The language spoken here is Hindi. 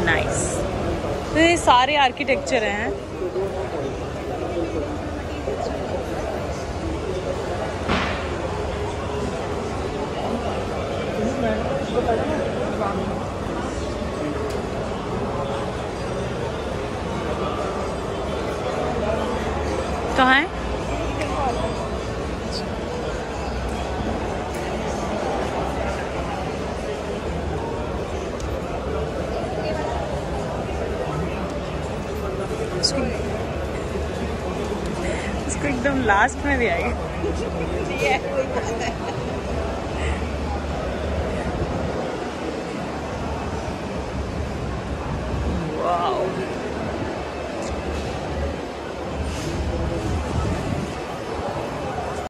नाइस। तो ये सारे आर्किटेक्चर हैं। कहाँ है? इसको एकदम लास्ट में भी आएगा।